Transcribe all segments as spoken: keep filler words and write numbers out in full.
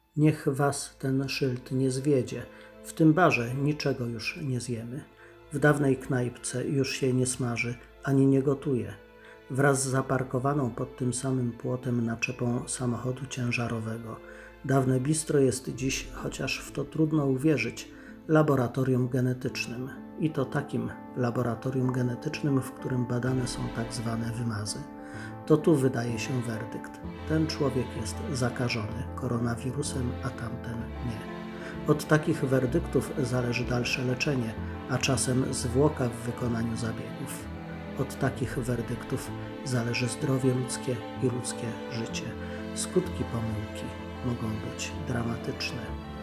Niech was ten szyld nie zwiedzie, w tym barze niczego już nie zjemy. W dawnej knajpce już się nie smaży, ani nie gotuje. Wraz z zaparkowaną pod tym samym płotem naczepą samochodu ciężarowego. Dawne bistro jest dziś, chociaż w to trudno uwierzyć, laboratorium genetycznym. I to takim laboratorium genetycznym, w którym badane są tak zwane wymazy. To tu wydaje się werdykt. Ten człowiek jest zakażony koronawirusem, a tamten nie. Od takich werdyktów zależy dalsze leczenie, a czasem zwłoka w wykonaniu zabiegów. Od takich werdyktów zależy zdrowie ludzkie i ludzkie życie. Skutki pomyłki mogą być dramatyczne.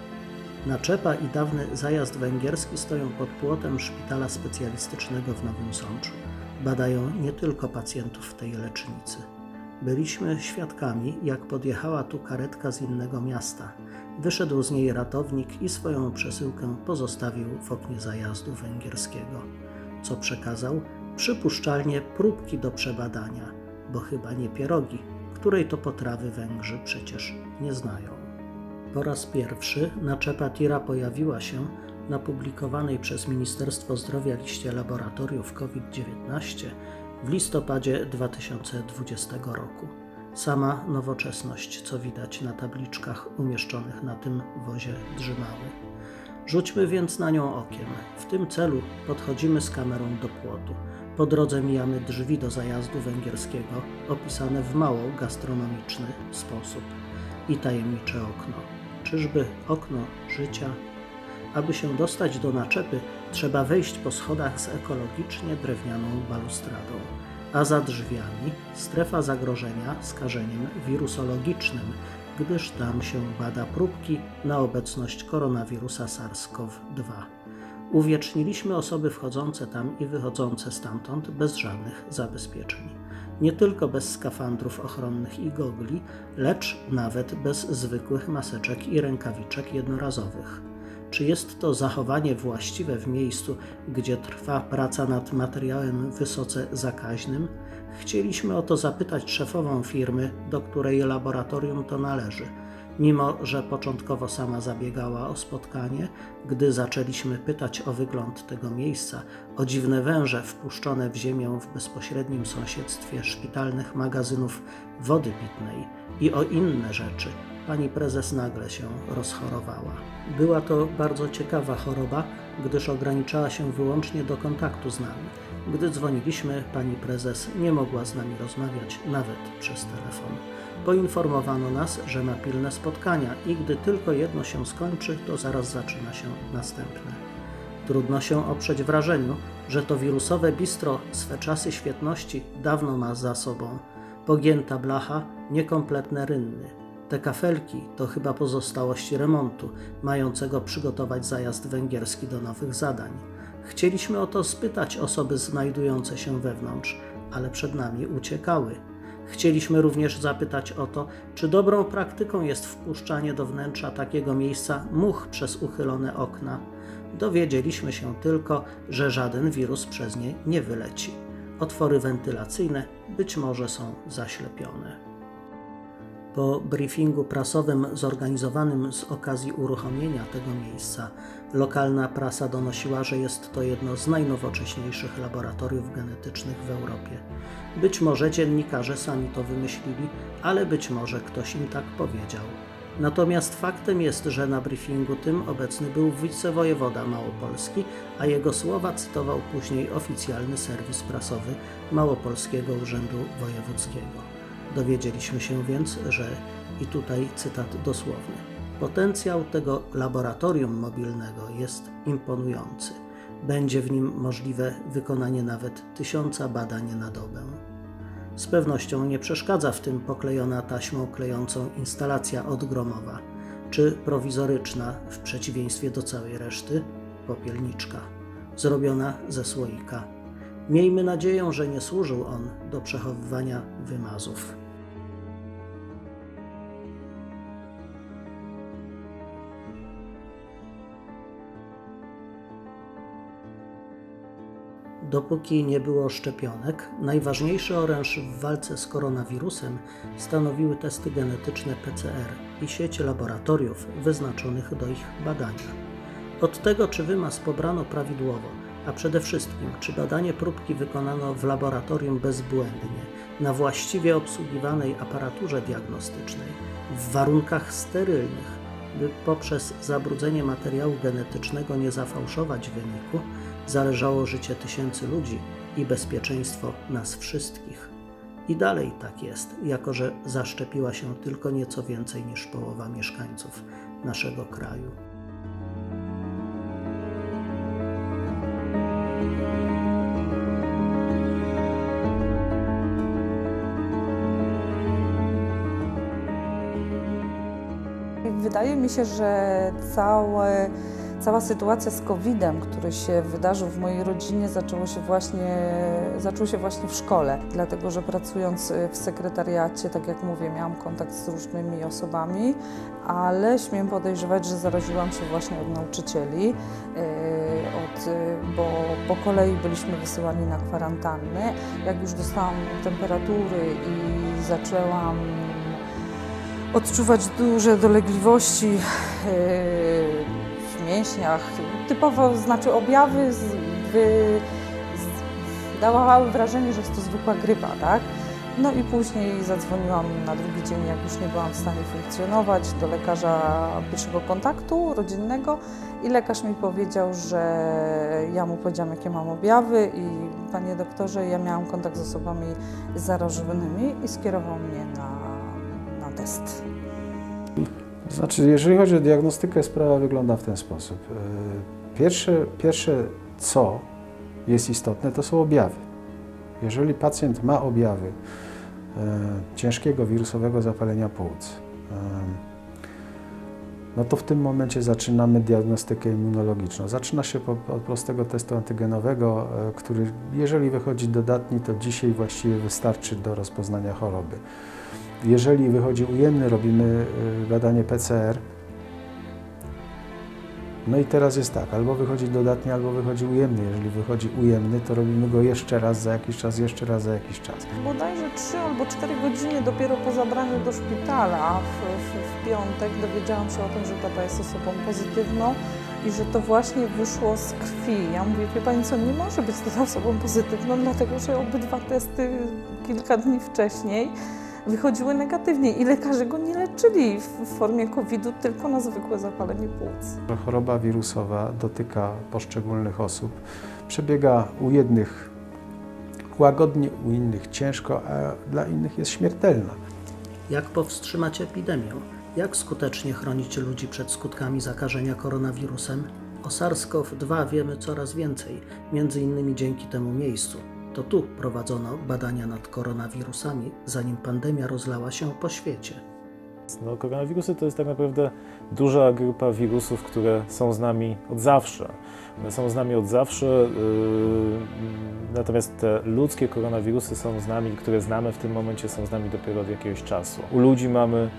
Naczepa i dawny zajazd węgierski stoją pod płotem szpitala specjalistycznego w Nowym Sączu. Badają nie tylko pacjentów w tej lecznicy. Byliśmy świadkami, jak podjechała tu karetka z innego miasta. Wyszedł z niej ratownik i swoją przesyłkę pozostawił w oknie zajazdu węgierskiego. Co przekazał? Przypuszczalnie próbki do przebadania, bo chyba nie pierogi, której to potrawy Węgrzy przecież nie znają. Po raz pierwszy naczepa tira pojawiła się na publikowanej przez Ministerstwo Zdrowia liście laboratoriów COVID dziewiętnaście w listopadzie dwa tysiące dwudziestego roku. Sama nowoczesność, co widać na tabliczkach umieszczonych na tym wozie drzymały. Rzućmy więc na nią okiem. W tym celu podchodzimy z kamerą do płotu. Po drodze mijamy drzwi do zajazdu węgierskiego, opisane w mało gastronomiczny sposób. I tajemnicze okno. Czyżby okno życia? Aby się dostać do naczepy, trzeba wejść po schodach z ekologicznie drewnianą balustradą, a za drzwiami strefa zagrożenia skażeniem wirusologicznym, gdyż tam się bada próbki na obecność koronawirusa SARS-CoV dwa. Uwieczniliśmy osoby wchodzące tam i wychodzące stamtąd bez żadnych zabezpieczeń. Nie tylko bez skafandrów ochronnych i gogli, lecz nawet bez zwykłych maseczek i rękawiczek jednorazowych. Czy jest to zachowanie właściwe w miejscu, gdzie trwa praca nad materiałem wysoce zakaźnym? Chcieliśmy o to zapytać szefową firmy, do której laboratorium to należy. Mimo że początkowo sama zabiegała o spotkanie, gdy zaczęliśmy pytać o wygląd tego miejsca, o dziwne węże wpuszczone w ziemię w bezpośrednim sąsiedztwie szpitalnych magazynów wody pitnej i o inne rzeczy, pani prezes nagle się rozchorowała. Była to bardzo ciekawa choroba, gdyż ograniczała się wyłącznie do kontaktu z nami. Gdy dzwoniliśmy, pani prezes nie mogła z nami rozmawiać nawet przez telefon. Poinformowano nas, że ma pilne spotkania i gdy tylko jedno się skończy, to zaraz zaczyna się następne. Trudno się oprzeć wrażeniu, że to wirusowe bistro swe czasy świetności dawno ma za sobą. Pogięta blacha, niekompletne rynny. Te kafelki to chyba pozostałości remontu, mającego przygotować zajazd węgierski do nowych zadań. Chcieliśmy o to spytać osoby znajdujące się wewnątrz, ale przed nami uciekały. Chcieliśmy również zapytać o to, czy dobrą praktyką jest wpuszczanie do wnętrza takiego miejsca much przez uchylone okna. Dowiedzieliśmy się tylko, że żaden wirus przez nie nie wyleci. Otwory wentylacyjne być może są zaślepione. Po briefingu prasowym zorganizowanym z okazji uruchomienia tego miejsca, lokalna prasa donosiła, że jest to jedno z najnowocześniejszych laboratoriów genetycznych w Europie. Być może dziennikarze sami to wymyślili, ale być może ktoś im tak powiedział. Natomiast faktem jest, że na briefingu tym obecny był wicewojewoda małopolski, a jego słowa cytował później oficjalny serwis prasowy Małopolskiego Urzędu Wojewódzkiego. Dowiedzieliśmy się więc, że, i tutaj cytat dosłowny, potencjał tego laboratorium mobilnego jest imponujący. Będzie w nim możliwe wykonanie nawet tysiąca badań na dobę. Z pewnością nie przeszkadza w tym poklejona taśmą klejącą instalacja odgromowa, czy prowizoryczna, w przeciwieństwie do całej reszty, popielniczka, zrobiona ze słoika. Miejmy nadzieję, że nie służył on do przechowywania wymazów. Dopóki nie było szczepionek, najważniejszy oręż w walce z koronawirusem stanowiły testy genetyczne P C R i sieć laboratoriów wyznaczonych do ich badania. Od tego, czy wymaz pobrano prawidłowo, a przede wszystkim, czy badanie próbki wykonano w laboratorium bezbłędnie, na właściwie obsługiwanej aparaturze diagnostycznej, w warunkach sterylnych, by poprzez zabrudzenie materiału genetycznego nie zafałszować wyniku, zależało życie tysięcy ludzi i bezpieczeństwo nas wszystkich. I dalej tak jest, jako że zaszczepiła się tylko nieco więcej niż połowa mieszkańców naszego kraju. Wydaje mi się, że całe, cała sytuacja z kowidem, który się wydarzył w mojej rodzinie, zaczęło się właśnie, zaczął się właśnie w szkole. Dlatego, że pracując w sekretariacie, tak jak mówię, miałam kontakt z różnymi osobami, ale śmiem podejrzewać, że zaraziłam się właśnie od nauczycieli, od, bo po kolei byliśmy wysyłani na kwarantannę. Jak już dostałam temperatury i zaczęłam odczuwać duże dolegliwości yy, w mięśniach. Typowo, znaczy objawy z, wy, z, dawały wrażenie, że jest to zwykła grypa, tak? No i później zadzwoniłam na drugi dzień, jak już nie byłam w stanie funkcjonować, do lekarza pierwszego kontaktu rodzinnego i lekarz mi powiedział, że ja mu powiedziałam, jakie mam objawy i panie doktorze, ja miałam kontakt z osobami zarażonymi i skierował mnie na test. Znaczy, jeżeli chodzi o diagnostykę, sprawa wygląda w ten sposób. Pierwsze, pierwsze co jest istotne, to są objawy. Jeżeli pacjent ma objawy e, ciężkiego wirusowego zapalenia płuc, e, no to w tym momencie zaczynamy diagnostykę immunologiczną. Zaczyna się po, od prostego testu antygenowego, e, który jeżeli wychodzi dodatni, to dzisiaj właściwie wystarczy do rozpoznania choroby. Jeżeli wychodzi ujemny, robimy badanie P C R. No i teraz jest tak, albo wychodzi dodatni, albo wychodzi ujemny. Jeżeli wychodzi ujemny, to robimy go jeszcze raz za jakiś czas, jeszcze raz za jakiś czas. Bodajże trzy albo cztery godziny dopiero po zabraniu do szpitala w, w, w piątek dowiedziałam się o tym, że tata jest osobą pozytywną i że to właśnie wyszło z krwi. Ja mówię, wie pani co, nie może być tata osobą pozytywną, dlatego że obydwa testy kilka dni wcześniej wychodziły negatywnie i lekarze go nie leczyli w formie kowida, tylko na zwykłe zapalenie płuc. Choroba wirusowa dotyka poszczególnych osób. Przebiega u jednych łagodnie, u innych ciężko, a dla innych jest śmiertelna. Jak powstrzymać epidemię? Jak skutecznie chronić ludzi przed skutkami zakażenia koronawirusem? O SARS-CoV dwa wiemy coraz więcej, między innymi dzięki temu miejscu. To tu prowadzono badania nad koronawirusami, zanim pandemia rozlała się po świecie. No, koronawirusy to jest tak naprawdę duża grupa wirusów, które są z nami od zawsze. One są z nami od zawsze, yy, natomiast te ludzkie koronawirusy są z nami, które znamy w tym momencie, są z nami dopiero od jakiegoś czasu. U ludzi mamy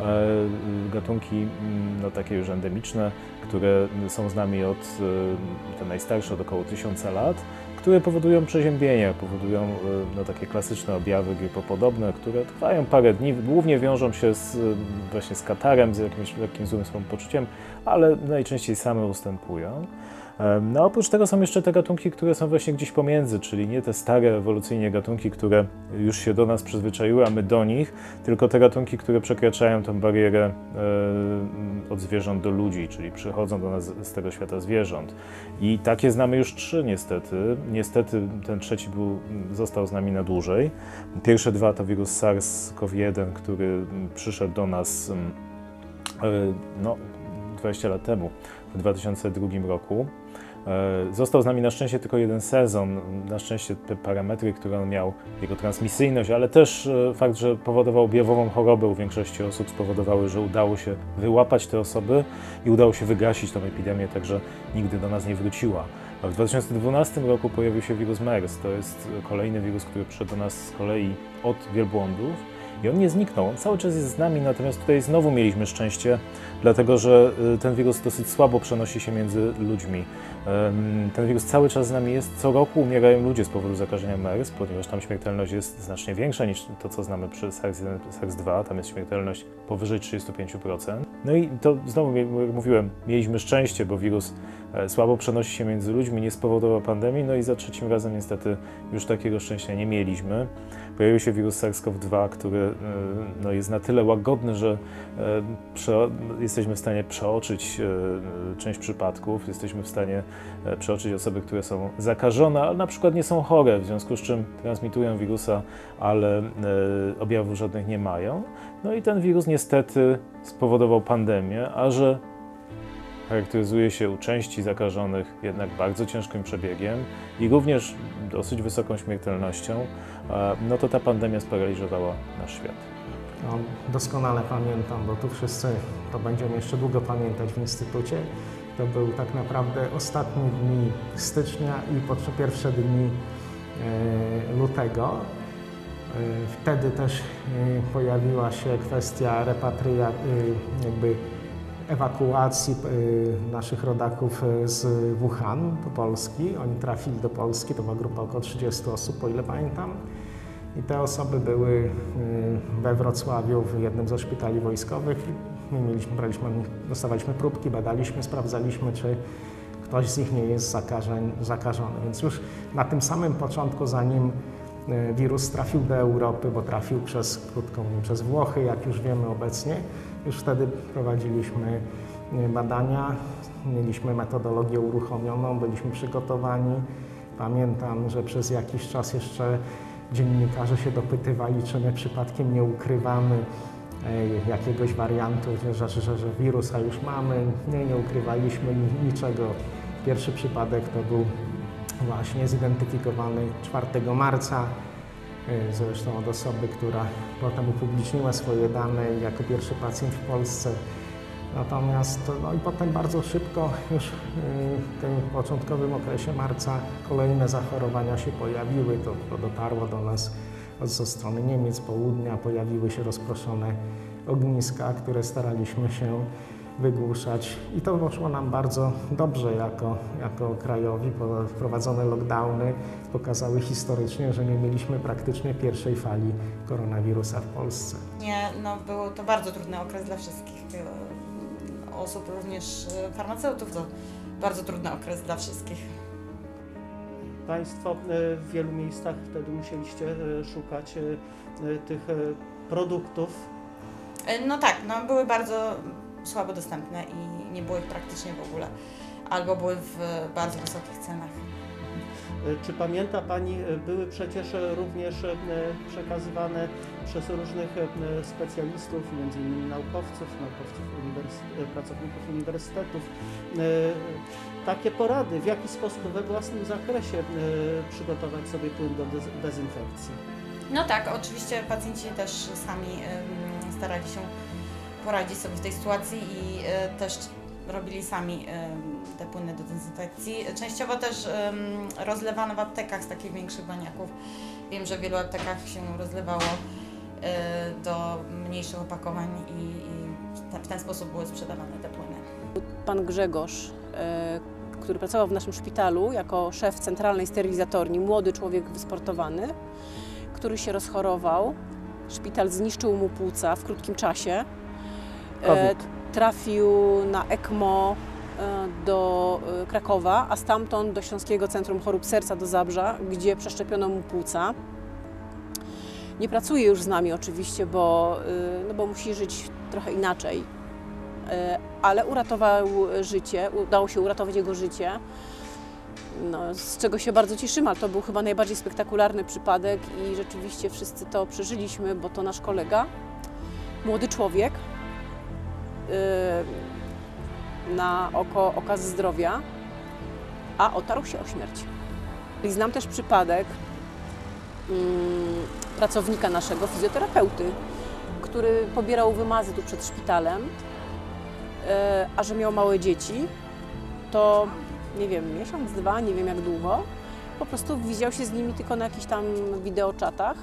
gatunki no, takie już endemiczne, które są z nami od, te najstarsze, od około tysiąca lat, które powodują przeziębienia, powodują no, takie klasyczne objawy grypopodobne, które trwają parę dni, głównie wiążą się z, właśnie z katarem, z jakimś lekkim złym samopoczuciem, ale najczęściej same ustępują. No oprócz tego są jeszcze te gatunki, które są właśnie gdzieś pomiędzy, czyli nie te stare ewolucyjnie gatunki, które już się do nas przyzwyczaiły, a my do nich, tylko te gatunki, które przekraczają tę barierę e, od zwierząt do ludzi, czyli przychodzą do nas z tego świata zwierząt. I takie znamy już trzy niestety. Niestety ten trzeci był, został z nami na dłużej. Pierwsze dwa to wirus SARS-CoV jeden, który przyszedł do nas e, no, dwadzieścia lat temu, w dwa tysiące drugim roku. Został z nami na szczęście tylko jeden sezon, na szczęście te parametry, które on miał, jego transmisyjność, ale też fakt, że powodował objawową chorobę u większości osób, spowodowały, że udało się wyłapać te osoby i udało się wygasić tę epidemię, także nigdy do nas nie wróciła. A w dwa tysiące dwunastym roku pojawił się wirus MERS, to jest kolejny wirus, który przyszedł do nas z kolei od wielbłądów I on nie zniknął, on cały czas jest z nami, natomiast tutaj znowu mieliśmy szczęście, dlatego że ten wirus dosyć słabo przenosi się między ludźmi. Ten wirus cały czas z nami jest, co roku umierają ludzie z powodu zakażenia MERS, ponieważ tam śmiertelność jest znacznie większa niż to, co znamy przy SARS jeden, SARS dwa, tam jest śmiertelność powyżej trzydzieści pięć procent. No i to znowu, jak mówiłem, mieliśmy szczęście, bo wirus słabo przenosi się między ludźmi, nie spowodował pandemii, no i za trzecim razem niestety już takiego szczęścia nie mieliśmy. Pojawił się wirus SARS CoV dwa, który no, jest na tyle łagodny, że prze, jesteśmy w stanie przeoczyć część przypadków, jesteśmy w stanie przeoczyć osoby, które są zakażone, ale na przykład nie są chore, w związku z czym transmitują wirusa, ale objawów żadnych nie mają. No i ten wirus niestety spowodował pandemię, a że charakteryzuje się u części zakażonych jednak bardzo ciężkim przebiegiem i również dosyć wysoką śmiertelnością, no to ta pandemia sparaliżowała nasz świat. No, doskonale pamiętam, bo tu wszyscy to będziemy jeszcze długo pamiętać w Instytucie. To był tak naprawdę ostatnie dni stycznia i pierwsze dni e, lutego. E, wtedy też e, pojawiła się kwestia repatria, e, jakby ewakuacji naszych rodaków z Wuhan do Polski. Oni trafili do Polski, to była grupa około trzydziestu osób, o ile pamiętam. I te osoby były we Wrocławiu w jednym ze szpitali wojskowych. My mieliśmy, braliśmy, dostawaliśmy próbki, badaliśmy, sprawdzaliśmy, czy ktoś z nich nie jest zakażeń, zakażony. Więc już na tym samym początku, zanim wirus trafił do Europy, bo trafił przez, krótko mówiąc, przez Włochy, jak już wiemy obecnie, już wtedy prowadziliśmy badania, mieliśmy metodologię uruchomioną, byliśmy przygotowani. Pamiętam, że przez jakiś czas jeszcze dziennikarze się dopytywali, czy my przypadkiem nie ukrywamy jakiegoś wariantu, że, że, że wirusa już mamy. Nie, nie ukrywaliśmy niczego. Pierwszy przypadek to był właśnie zidentyfikowany czwartego marca, zresztą od osoby, która potem upubliczniła swoje dane jako pierwszy pacjent w Polsce. Natomiast no i potem bardzo szybko, już w tym początkowym okresie marca, kolejne zachorowania się pojawiły. To, to dotarło do nas ze strony Niemiec, południa, pojawiły się rozproszone ogniska, które staraliśmy się wygłuszać i to poszło nam bardzo dobrze jako, jako krajowi. Wprowadzone lockdowny pokazały historycznie, że nie mieliśmy praktycznie pierwszej fali koronawirusa w Polsce. Nie, no był to bardzo trudny okres dla wszystkich osób, również farmaceutów, to bardzo trudny okres dla wszystkich. Państwo w wielu miejscach wtedy musieliście szukać tych produktów. No tak, no były bardzo słabo dostępne i nie było ich praktycznie w ogóle, albo były w bardzo wysokich cenach. Czy pamięta Pani, były przecież również przekazywane przez różnych specjalistów, między innymi naukowców, naukowców uniwersytet, pracowników uniwersytetów, takie porady, w jaki sposób we własnym zakresie przygotować sobie płyn do dezynfekcji? No tak, oczywiście pacjenci też sami starali się poradzić sobie w tej sytuacji i też robili sami te płyny do dezynfekcji. Częściowo też rozlewano w aptekach z takich większych baniaków. Wiem, że w wielu aptekach się rozlewało do mniejszych opakowań i w ten sposób były sprzedawane te płyny. Pan Grzegorz, który pracował w naszym szpitalu jako szef centralnej sterylizatorni, młody człowiek wysportowany, który się rozchorował. Szpital zniszczył mu płuca w krótkim czasie. COVID. Trafił na ECMO do Krakowa, a stamtąd do Śląskiego Centrum Chorób Serca do Zabrza, gdzie przeszczepiono mu płuca. Nie pracuje już z nami oczywiście, bo, no bo musi żyć trochę inaczej, ale uratował życie, udało się uratować jego życie, no, z czego się bardzo cieszymy, ale to był chyba najbardziej spektakularny przypadek i rzeczywiście wszyscy to przeżyliśmy, bo to nasz kolega, młody człowiek, na oko okaz zdrowia, a otarł się o śmierć. I znam też przypadek um, pracownika naszego, fizjoterapeuty, który pobierał wymazy tu przed szpitalem, e, a że miał małe dzieci, to nie wiem, miesiąc, dwa, nie wiem jak długo, po prostu widział się z nimi tylko na jakichś tam wideoczatach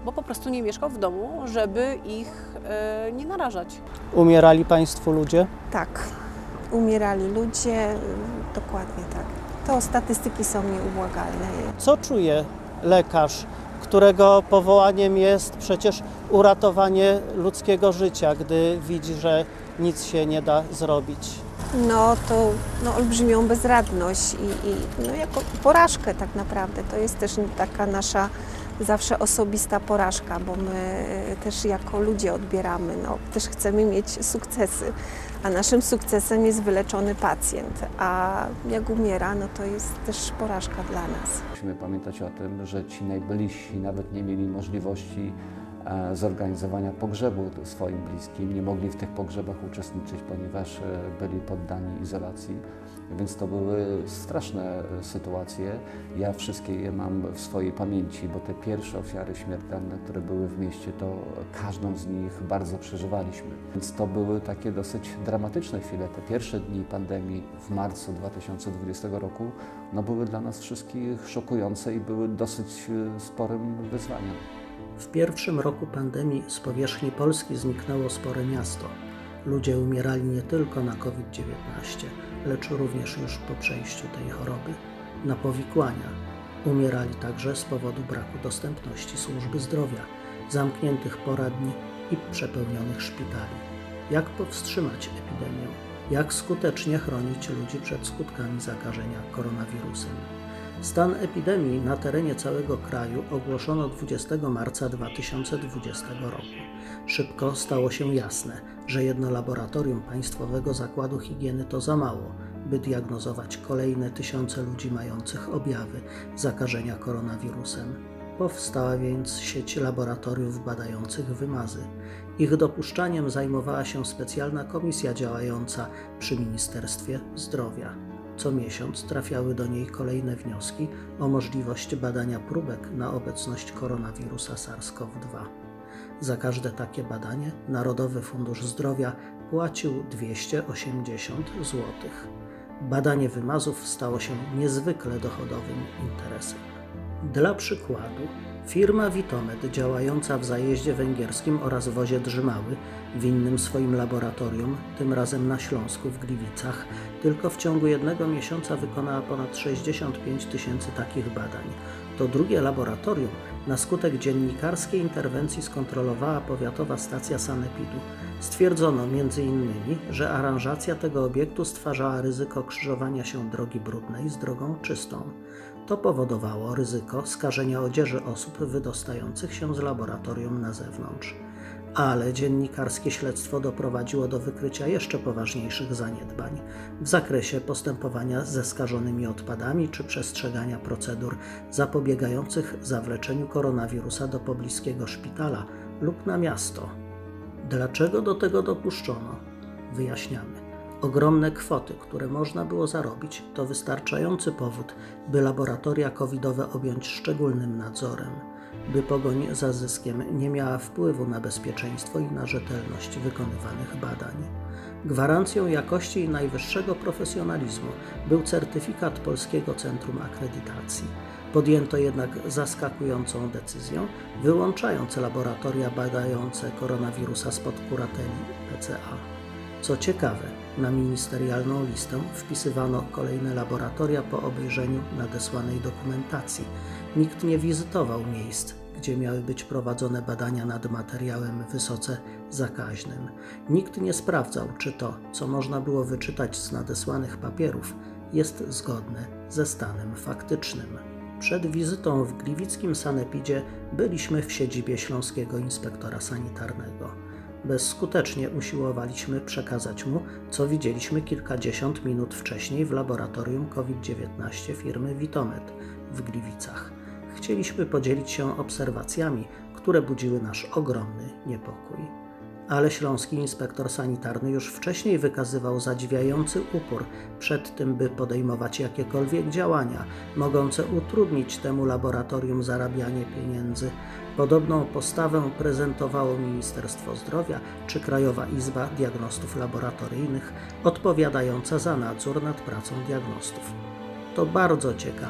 bo po prostu nie mieszkał w domu, żeby ich e, nie narażać. Umierali Państwu ludzie? Tak, umierali ludzie, dokładnie tak. To statystyki są nieubłagalne. Co czuje lekarz, którego powołaniem jest przecież uratowanie ludzkiego życia, gdy widzi, że nic się nie da zrobić? No to no, olbrzymią bezradność i, i no, jako porażkę tak naprawdę. To jest też taka nasza zawsze osobista porażka, bo my też jako ludzie odbieramy, no, też chcemy mieć sukcesy, a naszym sukcesem jest wyleczony pacjent, a jak umiera, no to jest też porażka dla nas. Musimy pamiętać o tym, że ci najbliżsi nawet nie mieli możliwości zorganizowania pogrzebu swoim bliskim, nie mogli w tych pogrzebach uczestniczyć, ponieważ byli poddani izolacji, więc to były straszne sytuacje. Ja wszystkie je mam w swojej pamięci, bo te pierwsze ofiary śmiertelne, które były w mieście, to każdą z nich bardzo przeżywaliśmy. Więc to były takie dosyć dramatyczne chwile. Te pierwsze dni pandemii w marcu dwa tysiące dwudziestego roku no, były dla nas wszystkich szokujące i były dosyć sporym wyzwaniem. W pierwszym roku pandemii z powierzchni Polski zniknęło spore miasto. Ludzie umierali nie tylko na COVID dziewiętnaście, lecz również już po przejściu tej choroby na powikłania. Umierali także z powodu braku dostępności służby zdrowia, zamkniętych poradni i przepełnionych szpitali. Jak powstrzymać epidemię? Jak skutecznie chronić ludzi przed skutkami zakażenia koronawirusem? Stan epidemii na terenie całego kraju ogłoszono dwudziestego marca dwa tysiące dwudziestego roku. Szybko stało się jasne, że jedno laboratorium Państwowego Zakładu Higieny to za mało, by diagnozować kolejne tysiące ludzi mających objawy zakażenia koronawirusem. Powstała więc sieć laboratoriów badających wymazy. Ich dopuszczaniem zajmowała się specjalna komisja działająca przy Ministerstwie Zdrowia. Co miesiąc trafiały do niej kolejne wnioski o możliwość badania próbek na obecność koronawirusa SARS CoV dwa. Za każde takie badanie Narodowy Fundusz Zdrowia płacił dwieście osiemdziesiąt złotych. Badanie wymazów stało się niezwykle dochodowym interesem. Dla przykładu, firma Vitomed działająca w Zajeździe Węgierskim oraz Wozie Drzymały w innym swoim laboratorium, tym razem na Śląsku w Gliwicach, tylko w ciągu jednego miesiąca wykonała ponad sześćdziesiąt pięć tysięcy takich badań. To drugie laboratorium na skutek dziennikarskiej interwencji skontrolowała powiatowa stacja sanepidu. Stwierdzono między innymi, że aranżacja tego obiektu stwarzała ryzyko krzyżowania się drogi brudnej z drogą czystą. To powodowało ryzyko skażenia odzieży osób wydostających się z laboratorium na zewnątrz. Ale dziennikarskie śledztwo doprowadziło do wykrycia jeszcze poważniejszych zaniedbań w zakresie postępowania ze skażonymi odpadami czy przestrzegania procedur zapobiegających zawleczeniu koronawirusa do pobliskiego szpitala lub na miasto. Dlaczego do tego dopuszczono? Wyjaśniamy. Ogromne kwoty, które można było zarobić, to wystarczający powód, by laboratoria covidowe objąć szczególnym nadzorem, by pogoń za zyskiem nie miała wpływu na bezpieczeństwo i na rzetelność wykonywanych badań. Gwarancją jakości i najwyższego profesjonalizmu był certyfikat Polskiego Centrum Akredytacji. Podjęto jednak zaskakującą decyzję, wyłączając laboratoria badające koronawirusa spod kurateli P C A. Co ciekawe, na ministerialną listę wpisywano kolejne laboratoria po obejrzeniu nadesłanej dokumentacji. Nikt nie wizytował miejsc, gdzie miały być prowadzone badania nad materiałem wysoce zakaźnym. Nikt nie sprawdzał, czy to, co można było wyczytać z nadesłanych papierów, jest zgodne ze stanem faktycznym. Przed wizytą w gliwickim sanepidzie byliśmy w siedzibie Śląskiego Inspektora Sanitarnego. Bezskutecznie usiłowaliśmy przekazać mu, co widzieliśmy kilkadziesiąt minut wcześniej w laboratorium COVID dziewiętnaście firmy Vitomed w Gliwicach. Chcieliśmy podzielić się obserwacjami, które budziły nasz ogromny niepokój. Ale śląski inspektor sanitarny już wcześniej wykazywał zadziwiający upór przed tym, by podejmować jakiekolwiek działania mogące utrudnić temu laboratorium zarabianie pieniędzy. Podobną postawę prezentowało Ministerstwo Zdrowia czy Krajowa Izba Diagnostów Laboratoryjnych, odpowiadająca za nadzór nad pracą diagnostów. To bardzo ciekawe,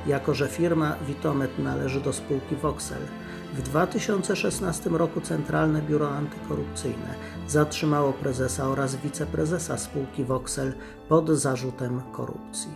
jako że firma Vitomed należy do spółki Voxel. W dwa tysiące szesnastym roku Centralne Biuro Antykorupcyjne zatrzymało prezesa oraz wiceprezesa spółki Voxel pod zarzutem korupcji.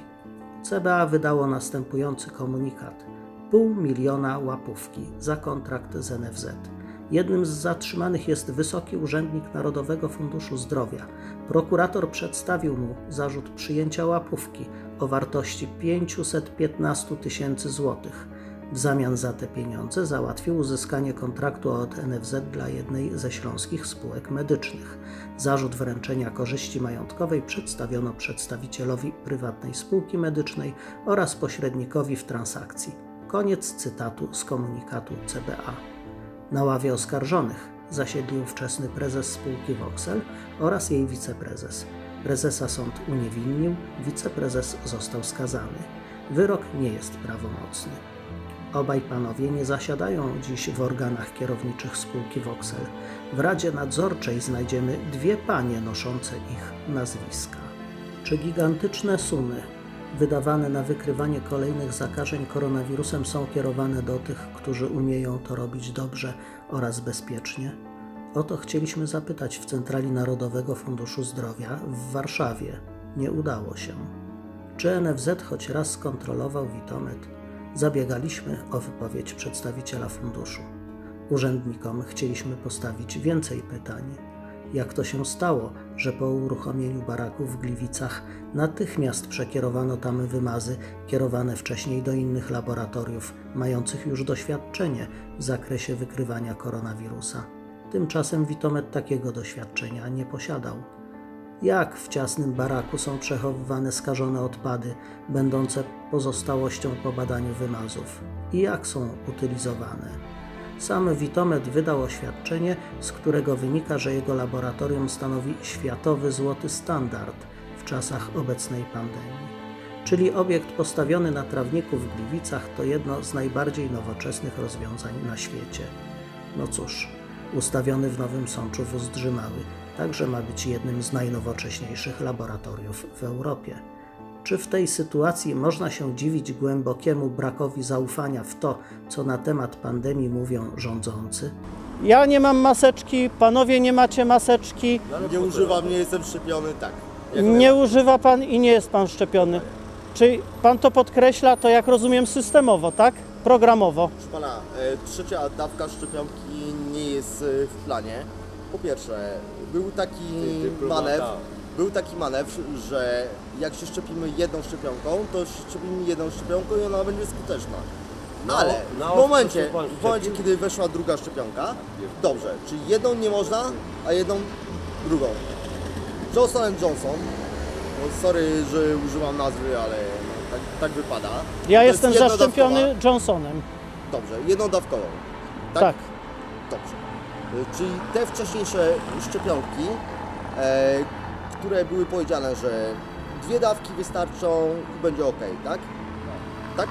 C B A wydało następujący komunikat: pół miliona łapówki za kontrakt z N F Z. Jednym z zatrzymanych jest wysoki urzędnik Narodowego Funduszu Zdrowia. Prokurator przedstawił mu zarzut przyjęcia łapówki o wartości pięćset piętnaście tysięcy złotych. W zamian za te pieniądze załatwił uzyskanie kontraktu od N F Z dla jednej ze śląskich spółek medycznych. Zarzut wręczenia korzyści majątkowej przedstawiono przedstawicielowi prywatnej spółki medycznej oraz pośrednikowi w transakcji. Koniec cytatu z komunikatu C B A. Na ławie oskarżonych zasiedli ówczesny prezes spółki Voxel oraz jej wiceprezes. Prezesa sąd uniewinnił, wiceprezes został skazany. Wyrok nie jest prawomocny. Obaj panowie nie zasiadają dziś w organach kierowniczych spółki Voxel. W Radzie Nadzorczej znajdziemy dwie panie noszące ich nazwiska. Czy gigantyczne sumy wydawane na wykrywanie kolejnych zakażeń koronawirusem są kierowane do tych, którzy umieją to robić dobrze oraz bezpiecznie? O to chcieliśmy zapytać w Centrali Narodowego Funduszu Zdrowia w Warszawie. Nie udało się. Czy N F Z choć raz skontrolował Vitomed? Zabiegaliśmy o wypowiedź przedstawiciela funduszu. Urzędnikom chcieliśmy postawić więcej pytań. Jak to się stało, że po uruchomieniu baraków w Gliwicach natychmiast przekierowano tam wymazy kierowane wcześniej do innych laboratoriów, mających już doświadczenie w zakresie wykrywania koronawirusa? Tymczasem Vitomed takiego doświadczenia nie posiadał. Jak w ciasnym baraku są przechowywane skażone odpady, będące pozostałością po badaniu wymazów? I jak są utylizowane? Sam Vitomed wydał oświadczenie, z którego wynika, że jego laboratorium stanowi światowy złoty standard w czasach obecnej pandemii. Czyli obiekt postawiony na trawniku w Gliwicach to jedno z najbardziej nowoczesnych rozwiązań na świecie. No cóż, ustawiony w Nowym Sączu w Uzdrzymały także ma być jednym z najnowocześniejszych laboratoriów w Europie. Czy w tej sytuacji można się dziwić głębokiemu brakowi zaufania w to, co na temat pandemii mówią rządzący? Ja nie mam maseczki, panowie nie macie maseczki. Nie używam, nie jestem szczepiony, tak. Nie używa pan i nie jest pan szczepiony. Czy pan to podkreśla, to jak rozumiem systemowo, tak? Programowo. Proszę pana, trzecia dawka szczepionki nie jest w planie. Po pierwsze, był taki manewr, był taki manewr, że jak się szczepimy jedną szczepionką, to szczepimy jedną szczepionką i ona będzie skuteczna. Ale w momencie, w momencie, kiedy weszła druga szczepionka, dobrze, czyli jedną nie można, a jedną drugą. Johnson and Johnson, no sorry, że używam nazwy, ale no, tak, tak wypada. Ja jestem zaszczepiony Johnsonem. Dobrze, jednodawkową. Tak? Tak. Dobrze. Czyli te wcześniejsze szczepionki, e, które były powiedziane, że dwie dawki wystarczą i będzie ok, tak? Tak?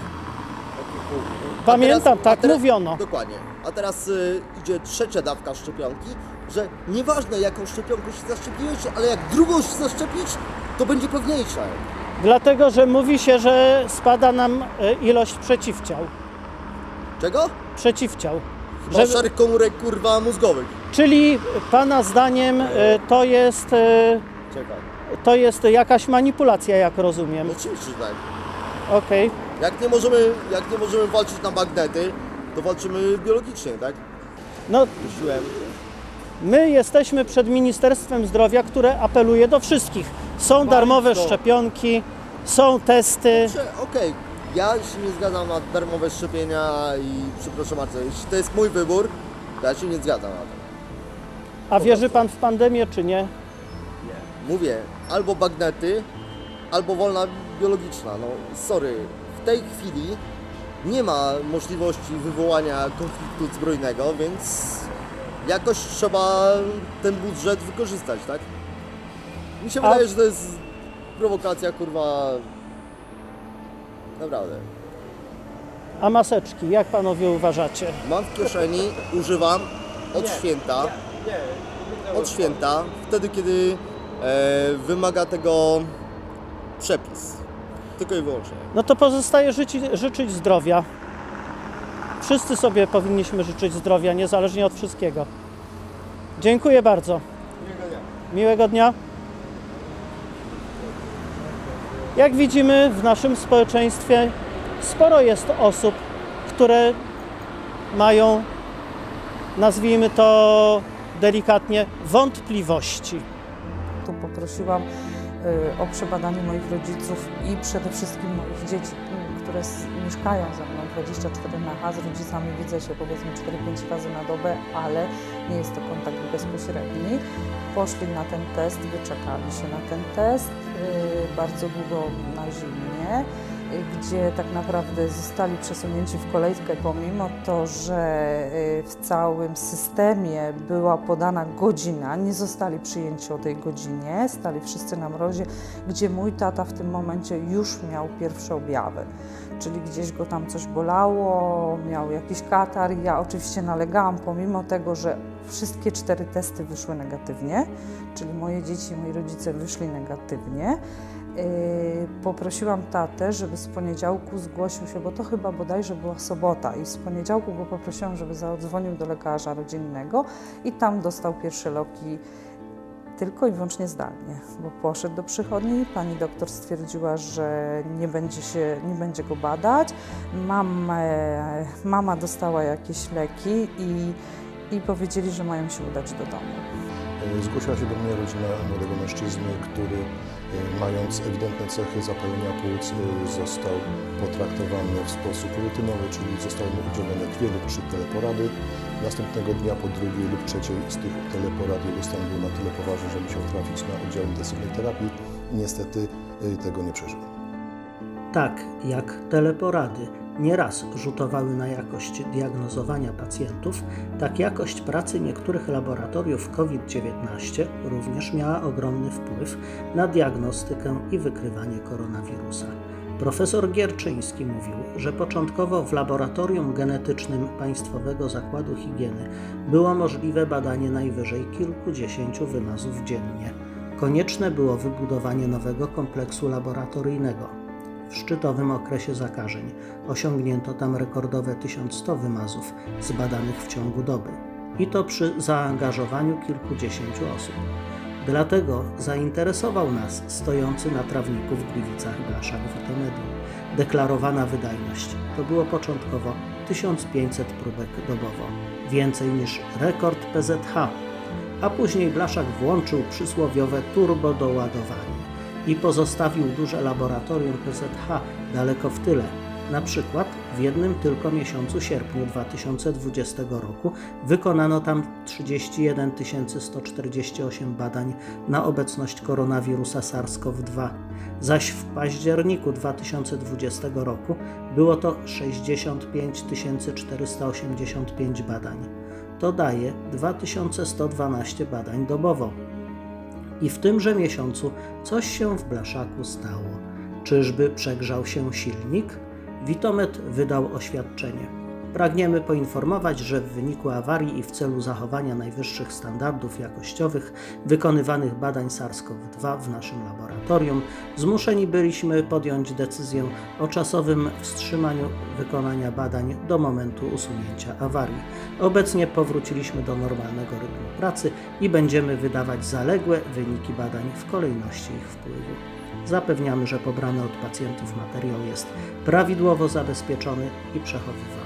Pamiętam, teraz, tak teraz, mówiono. Dokładnie. A teraz y, idzie trzecia dawka szczepionki, że nieważne jaką szczepionką się zaszczepiłeś, ale jak drugą się zaszczepić, to będzie pewniejsza. Dlatego, że mówi się, że spada nam ilość przeciwciał. Czego? Przeciwciał. Że... szarych komórek, kurwa, mózgowych. Czyli pana zdaniem to jest, Czekaj. to jest jakaś manipulacja, jak rozumiem. No oczywiście, że tak. Okej. Okay. Jak nie możemy, jak nie możemy walczyć na magnety, to walczymy biologicznie, tak? No, Myślałem. my jesteśmy przed Ministerstwem Zdrowia, które apeluje do wszystkich. Są darmowe szczepionki, są testy. Okej, okay. Ja się nie zgadzam na darmowe szczepienia i przepraszam bardzo, jeśli to jest mój wybór, to ja się nie zgadzam na to. A wierzy pan w pandemię, czy nie? Nie. Mówię, albo bagnety, albo wolna biologiczna. No sorry, w tej chwili nie ma możliwości wywołania konfliktu zbrojnego, więc jakoś trzeba ten budżet wykorzystać, tak? Mi się A... wydaje, że to jest prowokacja, kurwa, naprawdę. A maseczki, jak panowie uważacie? Mam w kieszeni, używam od nie, święta, nie, nie, od święta, wtedy kiedy e, wymaga tego przepis. Tylko i wyłącznie. No to pozostaje życi, życzyć zdrowia. Wszyscy sobie powinniśmy życzyć zdrowia, niezależnie od wszystkiego. Dziękuję bardzo. Miłego dnia. Miłego dnia. Jak widzimy, w naszym społeczeństwie sporo jest osób, które mają, nazwijmy to delikatnie, wątpliwości. Tu poprosiłam y, o przebadanie moich rodziców i przede wszystkim moich dzieci, y, które z, mieszkają ze mną dwadzieścia cztery na H. Z rodzicami widzę się powiedzmy cztery pięć razy na dobę, ale nie jest to kontakt bezpośredni. Poszli na ten test, wyczekali się na ten test y, bardzo długo na zimnie, gdzie tak naprawdę zostali przesunięci w kolejkę, pomimo to, że w całym systemie była podana godzina, nie zostali przyjęci o tej godzinie, stali wszyscy na mrozie, gdzie mój tata w tym momencie już miał pierwsze objawy, czyli gdzieś go tam coś bolało, miał jakiś katar. Ja oczywiście nalegałam, pomimo tego, że wszystkie cztery testy wyszły negatywnie, czyli moje dzieci i moi rodzice wyszli negatywnie. Poprosiłam tatę, żeby z poniedziałku zgłosił się, bo to chyba bodajże była sobota, i z poniedziałku go poprosiłam, żeby zadzwonił do lekarza rodzinnego i tam dostał pierwsze loki tylko i wyłącznie zdalnie, bo poszedł do przychodni, pani doktor stwierdziła, że nie będzie, się, nie będzie go badać, Mam, mama dostała jakieś leki i, i powiedzieli, że mają się udać do domu. Zgłosiła się do mnie rodzina młodego mężczyzny, który mając ewidentne cechy zapalenia płuc został potraktowany w sposób rutynowy, czyli zostały mu udzielone dwie lub trzy teleporady. Następnego dnia po drugiej lub trzeciej z tych teleporad jego stan był na tyle poważny, że musiał trafić na oddział intensywnej terapii i niestety tego nie przeżył. Tak jak teleporady nieraz rzutowały na jakość diagnozowania pacjentów, tak jakość pracy niektórych laboratoriów COVID dziewiętnaście również miała ogromny wpływ na diagnostykę i wykrywanie koronawirusa. Profesor Gierczyński mówił, że początkowo w laboratorium genetycznym Państwowego Zakładu Higieny było możliwe badanie najwyżej kilkudziesięciu wymazów dziennie. Konieczne było wybudowanie nowego kompleksu laboratoryjnego. W szczytowym okresie zakażeń osiągnięto tam rekordowe tysiąc sto wymazów zbadanych w ciągu doby. I to przy zaangażowaniu kilkudziesięciu osób. Dlatego zainteresował nas stojący na trawniku w Gliwicach blaszak Vitomedium. Deklarowana wydajność to było początkowo tysiąc pięćset próbek dobowo, więcej niż rekord P Z H, a później blaszak włączył przysłowiowe turbodoładowanie i pozostawił duże laboratorium P Z H daleko w tyle. Na przykład w jednym tylko miesiącu sierpniu dwa tysiące dwudziestego roku wykonano tam trzydzieści jeden tysięcy sto czterdzieści osiem badań na obecność koronawirusa SARS-CoV dwa, zaś w październiku dwa tysiące dwudziestego roku było to sześćdziesiąt pięć tysięcy czterysta osiemdziesiąt pięć badań. To daje dwa tysiące sto dwanaście badań dobowo. I w tymże miesiącu coś się w blaszaku stało. Czyżby przegrzał się silnik? Vitomed wydał oświadczenie. Pragniemy poinformować, że w wyniku awarii i w celu zachowania najwyższych standardów jakościowych wykonywanych badań SARS-CoV dwa w naszym laboratorium zmuszeni byliśmy podjąć decyzję o czasowym wstrzymaniu wykonania badań do momentu usunięcia awarii. Obecnie powróciliśmy do normalnego rytmu pracy i będziemy wydawać zaległe wyniki badań w kolejności ich wpływu. Zapewniamy, że pobrany od pacjentów materiał jest prawidłowo zabezpieczony i przechowywany.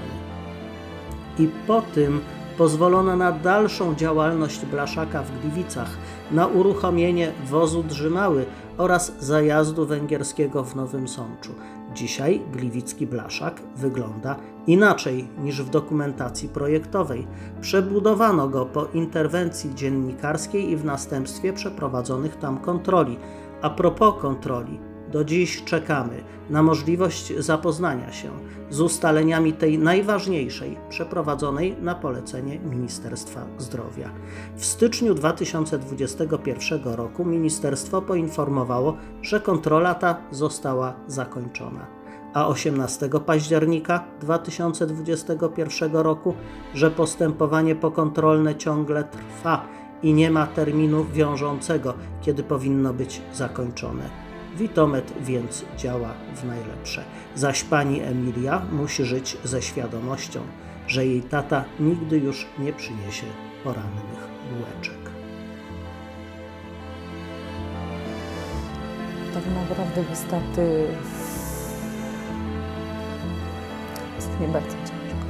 I po tym pozwolono na dalszą działalność blaszaka w Gliwicach, na uruchomienie wozu Drzymały oraz zajazdu węgierskiego w Nowym Sączu. Dzisiaj gliwicki blaszak wygląda inaczej niż w dokumentacji projektowej. Przebudowano go po interwencji dziennikarskiej i w następstwie przeprowadzonych tam kontroli. A propos kontroli, do dziś czekamy na możliwość zapoznania się z ustaleniami tej najważniejszej, przeprowadzonej na polecenie Ministerstwa Zdrowia. W styczniu dwa tysiące dwudziestego pierwszego roku ministerstwo poinformowało, że kontrola ta została zakończona, a osiemnastego października dwa tysiące dwudziestego pierwszego roku, że postępowanie pokontrolne ciągle trwa i nie ma terminu wiążącego, kiedy powinno być zakończone. Witomet więc działa w najlepsze. Zaś pani Emilia musi żyć ze świadomością, że jej tata nigdy już nie przyniesie porannych bułeczek. Tak naprawdę wystarczy. Jest mi bardzo ciężko.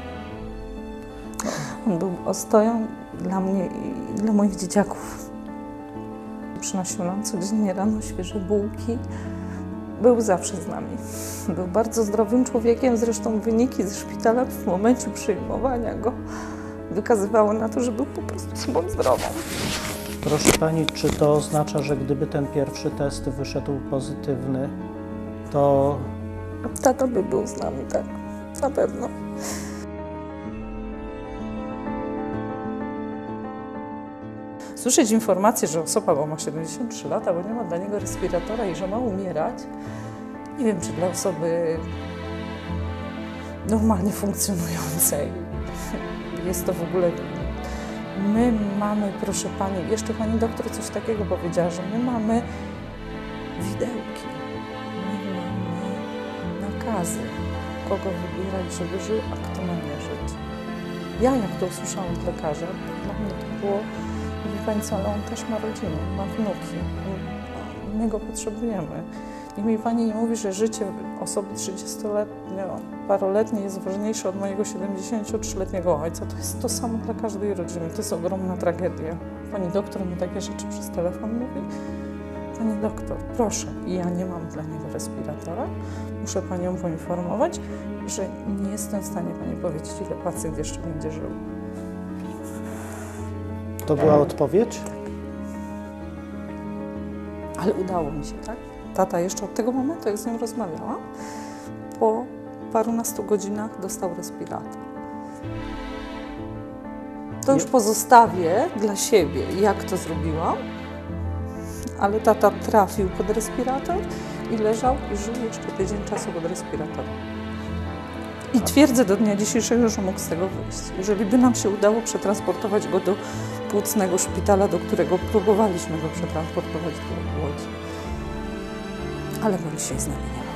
On był ostoją dla mnie i dla moich dzieciaków. Przynosił nam codziennie rano świeże bułki. Był zawsze z nami. Był bardzo zdrowym człowiekiem, zresztą wyniki ze szpitala w momencie przyjmowania go wykazywały na to, że był po prostu osobą zdrową. Proszę pani, czy to oznacza, że gdyby ten pierwszy test wyszedł pozytywny, to... Tata by był z nami, tak, na pewno. Słyszeć informację, że osoba, bo ma siedemdziesiąt trzy lata, bo nie ma dla niego respiratora i że ma umierać, nie wiem, czy dla osoby normalnie funkcjonującej jest to w ogóle... My mamy, proszę pani, jeszcze pani doktor coś takiego powiedziała, że my mamy widełki, my mamy nakazy, kogo wybierać, żeby żył, a kto ma nie żyć. Ja, jak to usłyszałam od lekarza, dla mnie to było, wie pani co, ale on też ma rodzinę, ma wnuki, my go potrzebujemy. Niech mi pani nie mówi, że życie osoby trzydziestoparoletniej jest ważniejsze od mojego siedemdziesięciotrzyletniego ojca. To jest to samo dla każdej rodziny. To jest ogromna tragedia. Pani doktor mi takie rzeczy przez telefon mówi. Pani doktor, proszę, ja nie mam dla niego respiratora. Muszę panią poinformować, że nie jestem w stanie pani powiedzieć, ile pacjent jeszcze będzie żył. To była odpowiedź? Ale udało mi się, tak? Tata jeszcze od tego momentu, jak z nią rozmawiałam, po parunastu godzinach dostał respirator. To już pozostawię dla siebie, jak to zrobiłam, ale tata trafił pod respirator i leżał i żył jeszcze tydzień czasu pod respiratorem. I twierdzę do dnia dzisiejszego, że mógł z tego wyjść. Jeżeli by nam się udało przetransportować go do płucnego szpitala, do którego próbowaliśmy go przetransportować do Łodzi. Ale go dzisiaj z nami nie ma.